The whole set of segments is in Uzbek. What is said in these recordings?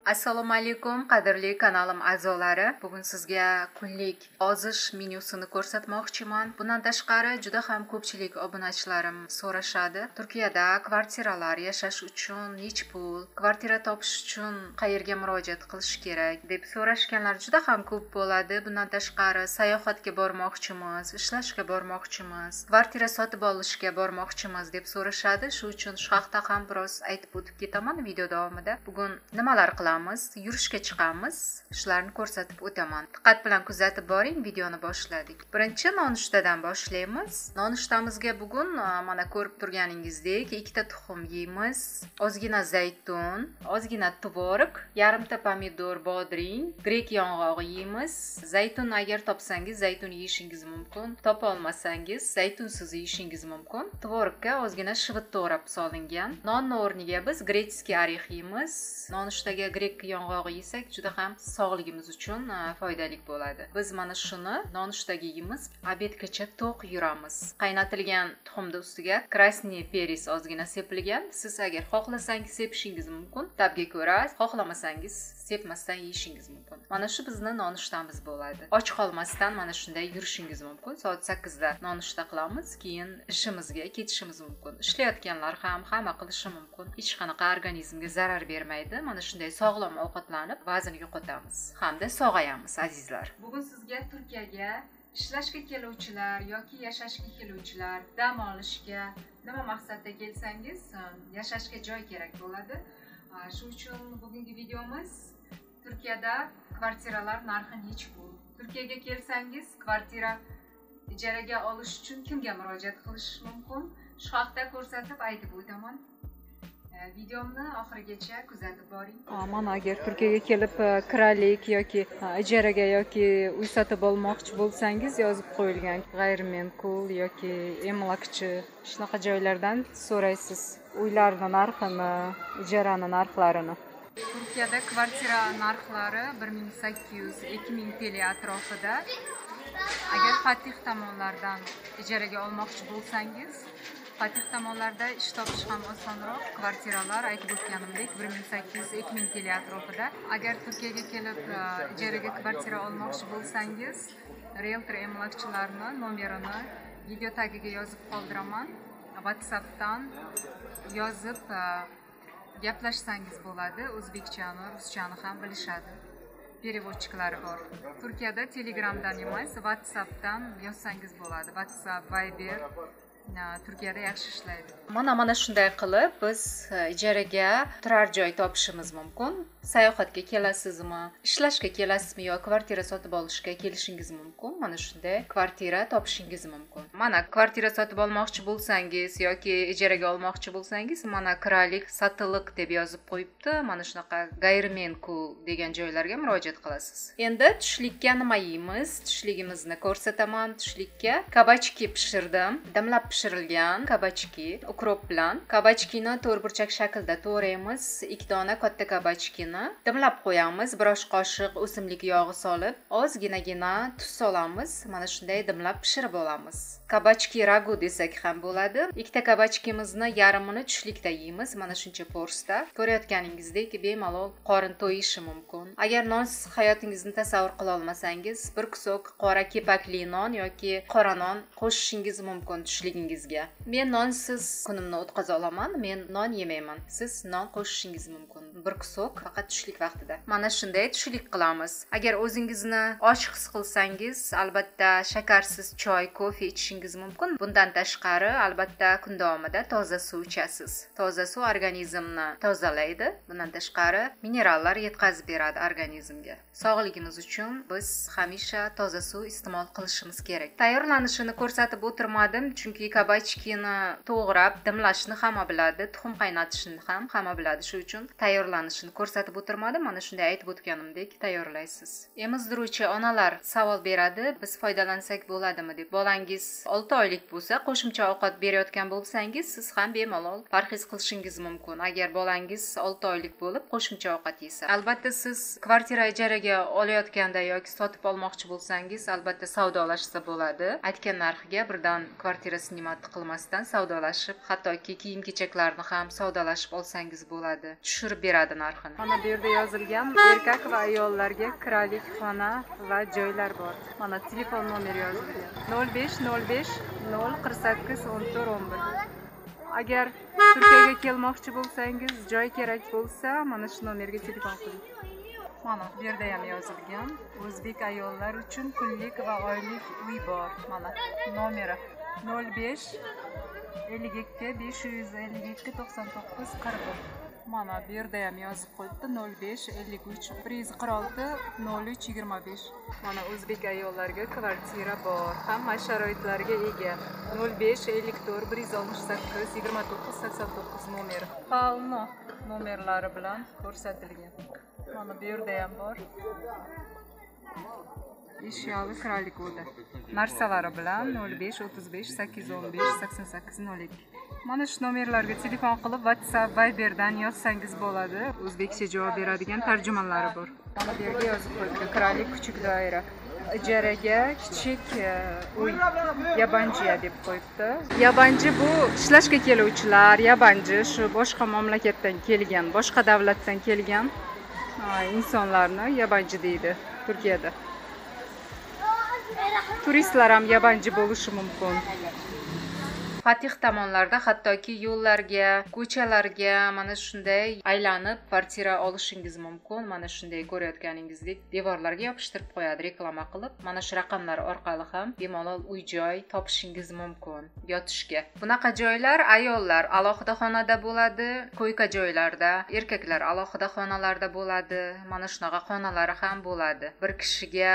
Assalomu alaykum, qadrli kanalim a'zolari. Bugun sizga kunlik ozish menyusini ko'rsatmoqchiman. Bundan tashqari juda ham ko'pchilik obunachilarim so'rashadi. Turkiyada kvartiralar yashash uchun nech pul, kvartira topish uchun qayerga murojaat qilish kerak deb so'rashganlar juda ham ko'p bo'ladi. Bundan tashqari sayohatga bormoqchimiz, ishlashga bormoqchimiz, kvartira sotib olishga bormoqchimiz deb so'rashadi. Shu uchun shu haqda ham biroz aytib o'tib ketaman video davomida. Bugun nimalar qilamiz? Yurishga chiqamiz, shularni ko'rsatib o'taman. Diqqat bilan kuzatib boring, videoni boshladik. Birinchi nonushtadan boshlaymiz. Nonushtamizga bugun mana ko'rib turganingizdek, ikkita tuxum yeymiz, ozgina zaytun, ozgina tvorog, yarimta pomidor, bodring, grek yong'og'i yeymiz. Zaytun agar topsangiz zaytun yeyishingiz mumkin, topa olmasangiz zaytunsiz yeyishingiz mumkin. Tvorogga ozgina shivit to'g'rab solingan. Nonni o'rniga biz gretskiy orix yeymiz. Nonushtaga grek yong'og'i yesak juda ham sog'ligimiz uchun foydali bo'ladi. Biz mana shuni nonushtaga yeymiz, obedgacha to'q yuramiz. Qaynatilgan tuxumni ustiga krasniy peris ozgina sepilgan. Siz agar xohlasangiz sepishingiz mumkin, tabga ko'ra, xohlamasangiz sepmasdan yeyishingiz mumkin. Mana shu bizning nonushtamiz bo'ladi. Och qolmasdan mana shunday yurishingiz mumkin. Soat 8 da nonushta qilamiz, keyin ishimizga ketishimiz mumkin. Ishlayotganlar ham hamma qilishi mumkin. Hech qanaqa organizmga zarar bermaydi. Mana shunday sog'lom ovqatlanib vazn yo'qotamiz hamda sog'ayamiz azizlar. Bugun sizga Turkiyaga ishlashga keluvchilar yoki yashashga keluvchilar, dam olishga, nima maqsadda kelsangiz, yashashga joy kerak bo'ladi. Shu uchun bugungi videomiz Turkiyada kvartiralar narxi necha pul? Turkiyaga kelsangiz, kvartira ijaraga olish uchun kimga murojaat qilish mumkin? Shu haqda ko'rsatib aytib o'taman. Videomni oxirigacha kuzatib boring. Mana agar Turkiyaga kelib kiralik yoki ijaraga yoki uy sotib olmoqchi bo'lsangiz, yozib qo'yilgan g'ayrimenkul yoki emlakchi shunaqa joylardan so'raysiz uylarning narxini, ijarani narxlarini. Turkiyada kvartira narxlari 1800-2000 TL atrofida. Agar Fatih tomonlardan ijaraga olmoqchi bo'lsangiz, Fatih tomonlarda ish topish ham osonroq. Kvartiralar aytib o'tganimdek 1800-2000 TL atrofida. Agar Turkiyaga kelib ijaraga kvartira olmoqchi bo'lsangiz, realtor emlakchilarni nomerini video tagiga yozib qoldiraman. WhatsAppdan yozib gaplashsangiz bo'ladi. O'zbekchani, ruschani ham bilishadi. Переводчиклari bor. Turkiyada Telegramdan emas, WhatsAppdan yozsangiz bo'ladi. WhatsApp, Viber Turkiyada yaxshi ishlaydi. Mana shunday qilib biz ijaraga turar joy topishimiz mumkin. Sayohatga kelasizmi, ishlashga kelasizmi yo kvartira sotib olishga kelishingiz mumkin. Mana shunday kvartira topishingiz mumkin. Mana kvartira sotib olmoqchi bo'lsangiz yoki ijaraga olmoqchi bo'lsangiz, mana kiralik, satiliq deb yozib qo'yibdi. Mana shunaqa g'ayrimenkul degan joylarga murojaat qilasiz. Endi tushlikka nima yeymiz? Tushligimizni ko'rsataman. Tushlikka kabachki pishirdim. Damlab pishirilgan kabachki ukrop bilan. Kabachkini to'rtburchak shaklda to'g'raymiz. 2 dona katta kabachkini dimlab qo'yamiz. 1 osh qoshiq o'simlik yog'i solib, ozginagina tuz solamiz. Mana shunday dimlab pishirib olamiz. Kabachki ragu desak ham bo'ladi. Ikkita kabachkimizni yarimini tushlikda yeymiz. Mana shuncha porsda. Ko'rayotganingizdek bemalol qorin to'yishi mumkin. Agar nonsiz hayotingizni tasavvur qila olmasangiz, bir kusok qora kepakli non yoki qora non qo'shishingiz mumkin tushligingizga. Men nonsiz kunimni o'tkaza olaman. Men non yemayman. Siz non qo'shishingiz mumkin. Bir kusok faqat tushlik vaqtida. Mana shunday tushlik qilamiz. Agar o'zingizni och his qilsangiz, albatta shakarsiz choy, kofe ichishingiz mumkin. Bundan tashqari, albatta kun davomida toza suv ichasiz. Toza suv organizmni tozalaydi. Bundan tashqari, minerallar yetkazib beradi organizmga. Sog'ligimiz uchun biz hamisha toza suv iste'mol qilishimiz kerak. Tayyorlanishini ko'rsatib o'tirmadim, chunki kabachkini to'g'rab, dimlashni hamma biladi, tuxum qaynatishni ham hamma biladi. Shu uchun tayyorlanishini ko'rsatib o'tirmadim. Mana shunday aytib o'tganimdek tayyorlaysiz. Emizdiruvchi onalar savol beradi, biz foydalansak bo'ladimi deb. Bolangiz 6 oylik bo'lsa, qo'shimcha ovqat berayotgan bo'lsangiz, siz ham bemalol parhez qilishingiz mumkin. Agar bolangiz 6 oylik bo'lib, qo'shimcha ovqat yesa. Albatta siz kvartira ijaraga olayotganda yoki sotib olmoqchi bo'lsangiz, albatta savdolashsa bo'ladi. Aytgan narxiga birdan kvartira snimat qilmasdan savdolashib, hattoki kiyim-kechaklarni ham savdolashib olsangiz bo'ladi. Tushirib beradi narxini. Mana bu yerda yozilgan erkak va ayollarga kiralik xona va joylar bor. Mana telefon nomeri yozilgan. 0505 048 14 11. Agar Turkiyaga kelmoqchi bo'lsangiz, joy kerak bo'lsa, mana shu nomerga telefon qiling. Mana bu yerda ham yozilgan. O'zbek ayollar uchun kunlik va oylik uy bor. Mana nomeri 05 52 552 99 41. Mana bu yerda ham yozib qo'yibdi 05 53 146 03 25. Mana o'zbek ayollarga kvartira bor. Hamma sharoitlarga ega. 05 54 168 29 89 nomeri. Palmo nomerlari bilan ko'rsatilgan. Mana bu yerda ham bor. Eşyalı kiralik oda. Narsalari bilan 05 35 815 88 02. Mana shu nomerlarga telefon qilib WhatsApp, Viberdan yozsangiz bo'ladi. O'zbekcha javob beradigan tarjimonlari bor. Mana bu yerga yozib qo'yibdi. Kiralik kichik doira. Ijaraga kichik uy. Yabanjiya deb qo'yibdi. Yabanji bu ishlashga keluvchilar, yabanji shu boshqa mamlakatdan kelgan, boshqa davlatdan kelgan insonlarni yabanji deydi Turkiyada. Turistlar ham yabanji bo'lishi mumkin. Fatih tomonlarda hattoki yo'llarga, ko'chalarga mana shunday aylanib kvartira olishingiz mumkin. Mana shunday ko'rayotganingizdek devorlarga yopishtirib qo'yadi reklama qilib. Mana shu raqamlar orqali ham bemalol uy-joy topishingiz mumkin yotishga. Bunaqa joylar ayollar alohida xonada bo'ladi, ko'yka joylarda, erkaklar alohida xonalarda bo'ladi. Mana shunaqa xonalari ham bo'ladi. Bir kishiga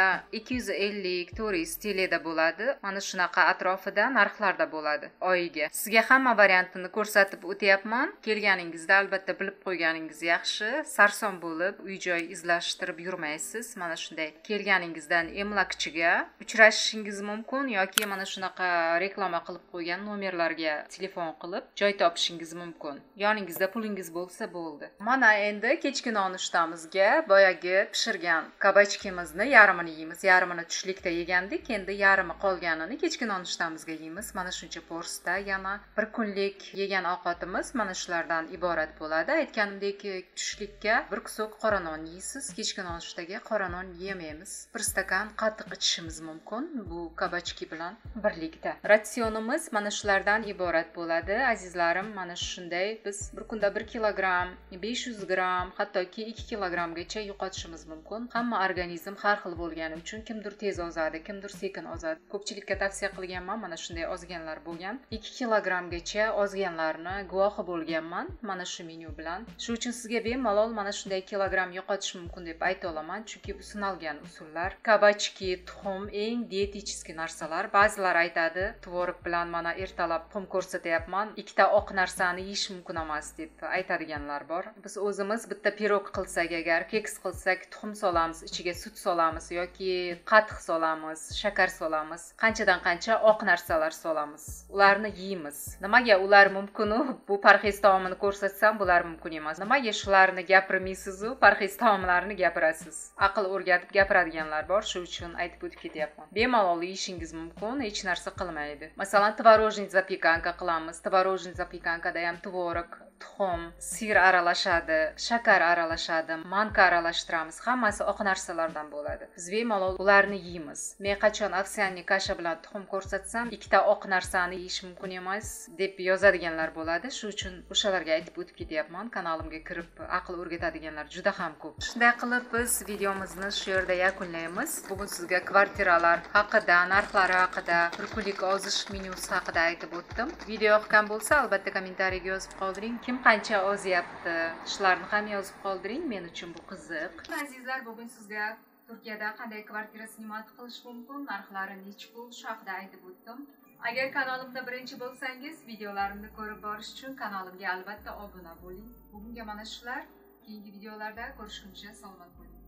250-400 TLda bo'ladi. Mana shunaqa atrofida narxlarda bo'ladi. Sizga hamma variantini ko'rsatib o'tyapman. Kelganingizda albatta bilib qo'yganingiz yaxshi. Sarson bo'lib, uy-joy izlashtirib yurmaysiz. Mana shunday kelganingizdan emlakchiga uchrashishingiz mumkin yoki mana shunaqa reklama qilib qo'ygan nomerlarga telefon qilib joy topishingiz mumkin. Yoningizda pulingiz bo'lsa bo'ldi. Mana endi kechki nonushtamizga boyagi pishirgan kabachkimizni yarmini yeymiz. Yarmini tushlikda yegandik, endi yarmi qolganini kechki nonushtamizga yeymiz. Mana shuncha porsda yana bir kunlik yegan ovqatimiz mana shulardan iborat bo'ladi. Aytganimdek, tushlikka bir qusuk qora non yeysiz, kechki nonushtaga qora non yemaymiz. Bir stakan qatiq ichishimiz mumkin bu kabachki bilan birlikda. Ratsionimiz mana shulardan iborat bo'ladi. Azizlarim, mana shunday biz bir kunda 1 kilogramm, 500 gram, hattoki 2 kilogrammgacha yo'qotishimiz mumkin. Hamma organizm har xil bo'lgani uchun kimdir tez ozadi, kimdir sekin ozadi. Ko'pchilikka tavsiya qilganman, mana shunday ozganlar bo'lgan. 2 kilogrammgacha ozganlarni guvohi bo'lganman mana shu menyu bilan. Shu uchun sizga bemalol mana shunday kilogramm yo'qotish mumkin deb ayta olaman, chunki bu sinalgan usullar. Kabachki, tuxum eng dietetический narsalar. Ba'zilar aytadi, tvorog bilan mana ertalab tuxum ko'rsatyapman, ikkita oq narsani yeyish mumkin emas deb aytadiganlar bor. Biz o'zimiz bitta pirog qilsak, agar keks qilsak, tuxum solamiz, ichiga sut solamiz yoki qatiq solamiz, shakar solamiz, qanchadan qancha oq narsalar solamiz. Ularni yeymiz. Nimaga ular mumkin? Bu parhez taomini ko'rsatsam, bular mumkin emas. Nimaga shularni gapirmaysiz-u, parhez taomlarini gapirasiz? Aql o'rgatib gapiradiganlar bor, shu uchun aytib o'tib ketyapman. Bemalol yeyishingiz mumkin, hech narsa qilmaydi. Masalan, tvorojniy zapikanka qilamiz. Tvorojniy zapikankada ham tvorog, tuxum, sir aralashadi, shakar aralashadi, manka aralashtiramiz. Hammasi oq narsalardan bo'ladi. Biz bemalol ularni yeymiz. Men qachon ovsyanniy kasha bilan tuxum ko'rsatsam, ikkita oq narsani yeyish mumkin emas deb yozadiganlar bo'ladi. Shu uchun o'shalarga aytib o'tib ketyapman. Kanalimga kirib aql o'rgatadiganlar juda ham ko'p. Shunday qilib biz videomizni shu yerda yakunlaymiz. Bugun sizga kvartiralar haqida, narxlari haqida, bir kunlik ozish menyusi haqida aytib o'tdim. Video yoqqan bo'lsa, albatta kommentariyaga yozib qoldiring. Kim qancha ozyapti, shularni ham yozib qoldiring. Men uchun bu qiziq. Azizlar, bugun sizga Turkiyada qanday kvartira snimat qilish mumkin, narxlari necha pul, shu haqida aytib o'tdim. Agar kanalimda birinchi bo'lsangiz, videolarimni ko'rib borish uchun kanalimga albatta obuna bo'ling. Bugunga mana shular. Keyingi videolarda ko'rishguncha salomat bo'ling.